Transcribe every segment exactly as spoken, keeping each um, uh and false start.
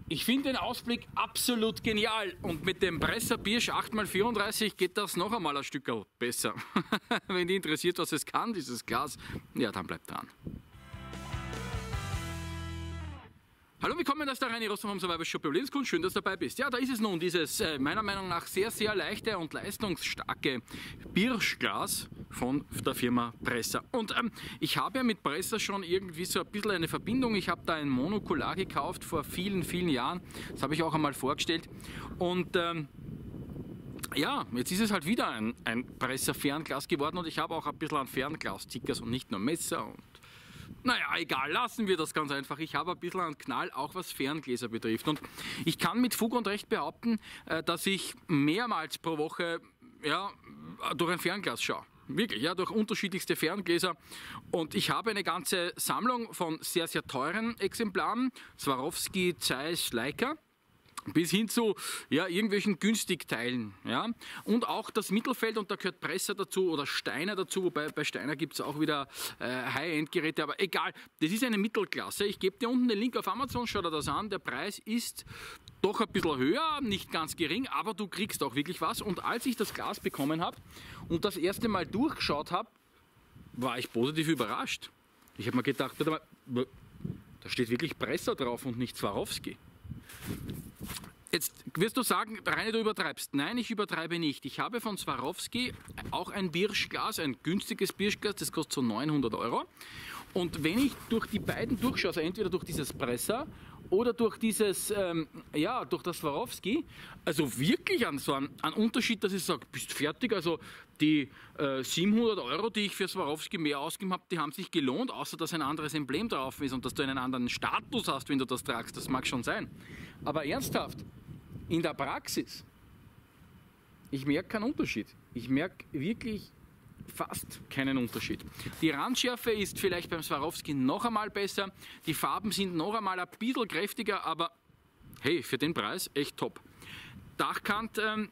Ich finde den Ausblick absolut genial und mit dem Bresser Birsch acht mal vierunddreißig geht das noch einmal ein Stück besser. Wenn dich interessiert, was es kann, dieses Glas, ja, dann bleibt dran. Hallo, willkommen, das ist der Reini Rossum vom Survival Shop Überlebenskunst. Schön, dass du dabei bist. Ja, da ist es nun, dieses äh, meiner Meinung nach sehr, sehr leichte und leistungsstarke Birschglas von der Firma Bresser. Und ähm, ich habe ja mit Bresser schon irgendwie so ein bisschen eine Verbindung. Ich habe da ein Monokular gekauft vor vielen, vielen Jahren. Das habe ich auch einmal vorgestellt. Und ähm, ja, jetzt ist es halt wieder ein, ein Bresser Fernglas geworden und ich habe auch ein bisschen an Fernglas-Tickers und nicht nur Messer und naja, egal, lassen wir das ganz einfach. Ich habe ein bisschen einen Knall, auch was Ferngläser betrifft. Und ich kann mit Fug und Recht behaupten, dass ich mehrmals pro Woche ja, durch ein Fernglas schaue. Wirklich, ja, durch unterschiedlichste Ferngläser. Und ich habe eine ganze Sammlung von sehr, sehr teuren Exemplaren. Swarovski, Zeiss, Leica. Bis hin zu ja, irgendwelchen Günstigteilen. Ja? Und auch das Mittelfeld, und da gehört Bresser dazu oder Steiner dazu, wobei bei Steiner gibt es auch wieder äh, High-End-Geräte, aber egal, das ist eine Mittelklasse. Ich gebe dir unten den Link auf Amazon, schau dir das an. Der Preis ist doch ein bisschen höher, nicht ganz gering, aber du kriegst auch wirklich was. Und als ich das Glas bekommen habe und das erste Mal durchgeschaut habe, war ich positiv überrascht. Ich habe mir gedacht, warte mal, da steht wirklich Bresser drauf und nicht Swarovski. Jetzt wirst du sagen, Reini, du übertreibst. Nein, ich übertreibe nicht. Ich habe von Swarovski auch ein Birschglas, ein günstiges Birschglas, das kostet so neunhundert Euro. Und wenn ich durch die beiden durchschaue, also entweder durch dieses Bresser oder durch dieses, ähm, ja, durch das Swarovski, also wirklich an so einen, einen Unterschied, dass ich sage, bist fertig, also die äh, siebenhundert Euro, die ich für Swarovski mehr ausgegeben habe, die haben sich gelohnt, außer dass ein anderes Emblem drauf ist und dass du einen anderen Status hast, wenn du das tragst, das mag schon sein. Aber ernsthaft, in der Praxis, ich merke keinen Unterschied. Ich merke wirklich fast keinen Unterschied. Die Randschärfe ist vielleicht beim Swarovski noch einmal besser, die Farben sind noch einmal ein bisschen kräftiger, aber hey, für den Preis echt top. Dachkant, ähm,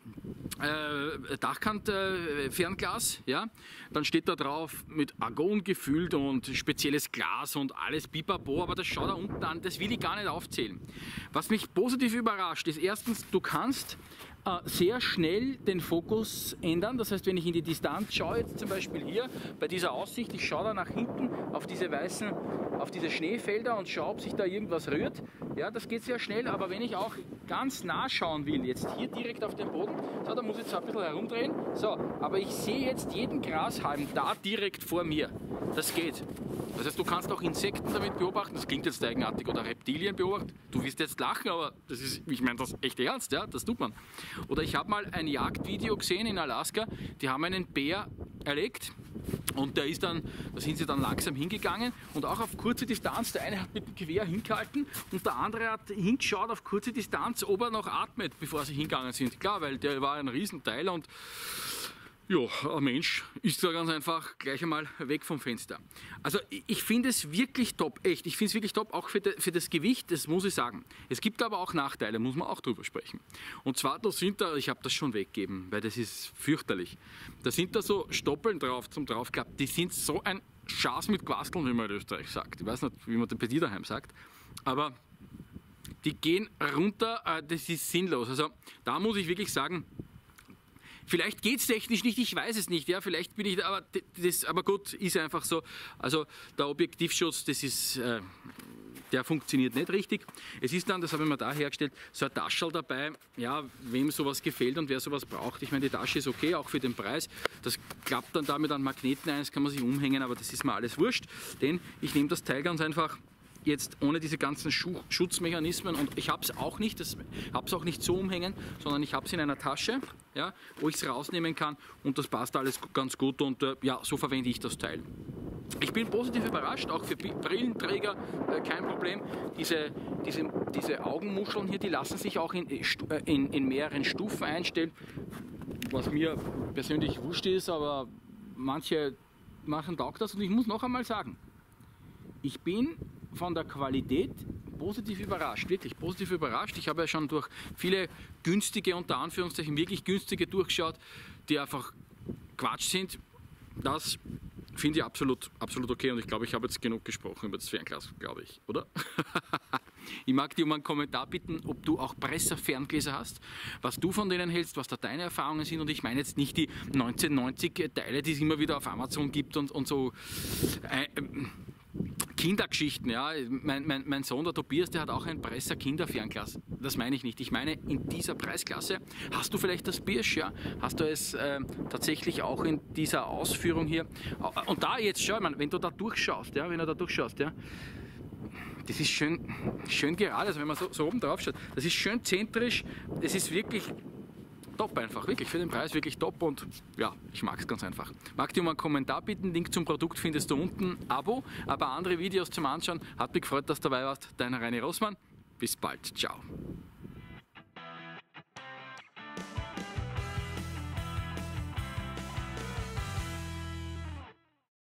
äh, Dachkant äh, Fernglas, ja, dann steht da drauf mit Argon gefüllt und spezielles Glas und alles pipapo, aber das schaut da unten an, das will ich gar nicht aufzählen. Was mich positiv überrascht ist, erstens, du kannst äh, sehr schnell den Fokus ändern, das heißt, wenn ich in die Distanz schaue, jetzt zum Beispiel hier bei dieser Aussicht, ich schaue da nach hinten auf diese weißen, auf diese Schneefelder und schaue, ob sich da irgendwas rührt, ja, das geht sehr schnell, aber wenn ich auch ganz nah schauen will, jetzt hier direkt auf den Boden, so, da muss ich jetzt ein bisschen herumdrehen, so, aber ich sehe jetzt jeden Grashalm da direkt vor mir, das geht. Das heißt, du kannst auch Insekten damit beobachten, das klingt jetzt eigenartig, oder Reptilien beobachten, du wirst jetzt lachen, aber das ist, ich meine das echt ernst, ja, das tut man. Oder ich habe mal ein Jagdvideo gesehen in Alaska, die haben einen Bär erlegt, und der ist dann, da sind sie dann langsam hingegangen und auch auf kurze Distanz, der eine hat mit dem Gewehr hingehalten und der andere hat hingeschaut auf kurze Distanz, ob er noch atmet, bevor sie hingegangen sind. Klar, weil der war ein Riesenteil und ja, ein Mensch ist da ganz einfach gleich einmal weg vom Fenster. Also ich finde es wirklich top, echt. Ich finde es wirklich top, auch für, de, für das Gewicht, das muss ich sagen. Es gibt aber auch Nachteile, muss man auch drüber sprechen. Und zwar, da sind da, ich habe das schon weggegeben, weil das ist fürchterlich. Da sind da so Stoppeln drauf zum Draufklappen, die sind so ein Schaß mit Quasteln, wie man in Österreich sagt. Ich weiß nicht, wie man das bei dir daheim sagt, aber die gehen runter, das ist sinnlos. Also da muss ich wirklich sagen, vielleicht geht es technisch nicht, ich weiß es nicht, ja, vielleicht bin ich, aber, das, aber gut, ist einfach so. Also der Objektivschutz, das ist, äh, der funktioniert nicht richtig. Es ist dann, das habe ich mir da hergestellt, so ein Taschel dabei, ja, wem sowas gefällt und wer sowas braucht. Ich meine, die Tasche ist okay, auch für den Preis. Das klappt dann damit an Magneten ein, das kann man sich umhängen, aber das ist mir alles wurscht, denn ich nehme das Teil ganz einfach jetzt ohne diese ganzen Schu Schutzmechanismen, und ich habe es auch nicht, das habe es auch nicht so umhängen, sondern ich habe es in einer Tasche, ja, wo ich es rausnehmen kann, und das passt alles ganz gut, und äh, ja, so verwende ich das Teil. Ich bin positiv überrascht, auch für Brillenträger äh, kein Problem. Diese, diese, diese Augenmuscheln hier, die lassen sich auch in, in, in mehreren Stufen einstellen, was mir persönlich wurscht ist, aber manche machen taugt das, und ich muss noch einmal sagen, ich bin von der Qualität positiv überrascht, wirklich positiv überrascht. Ich habe ja schon durch viele günstige, unter Anführungszeichen wirklich günstige durchgeschaut, die einfach Quatsch sind. Das finde ich absolut, absolut okay, und ich glaube, ich habe jetzt genug gesprochen über das Fernglas, glaube ich, oder? Ich mag dich um einen Kommentar bitten, ob du auch Presser-Ferngläser hast, was du von denen hältst, was da deine Erfahrungen sind. Und ich meine jetzt nicht die neunzehnhundertneunzig Teile, die es immer wieder auf Amazon gibt und, und so äh, Kindergeschichten. Ja. Mein, mein, mein Sohn, der Tobias, der hat auch ein Presser-Kinder-Fernglas. Das meine ich nicht. Ich meine, in dieser Preisklasse hast du vielleicht das Birsch, ja? Hast du es äh, tatsächlich auch in dieser Ausführung hier. Und da jetzt, schau mal, wenn du da durchschaust, ja, wenn du da durchschaust, ja, das ist schön, schön gerade, also wenn man so, so oben drauf schaut, das ist schön zentrisch, es ist wirklich top einfach, wirklich für den Preis wirklich top und ja, ich mag es ganz einfach. Mag dir um einen Kommentar bitten, Link zum Produkt findest du unten, Abo, aber andere Videos zum Anschauen. Hat mich gefreut, dass du dabei warst, dein Reini Rossmann. Bis bald, ciao.